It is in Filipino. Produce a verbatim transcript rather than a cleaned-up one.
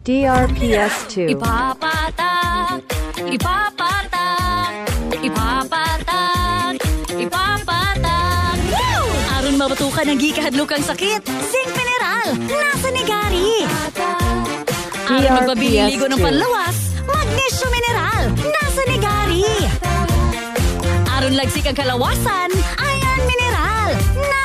D R P S two. Ipapatak, ipapatak, ipapatak, ipapatak. Woo! Aron mabatukan ang gikahadlukang sakit, zinc mineral, nasa Nigari. Aron magpabililigo ng panlawas, magnesium mineral, nasa Nigari. Aron lagsik ang kalawasan, iron mineral, nasa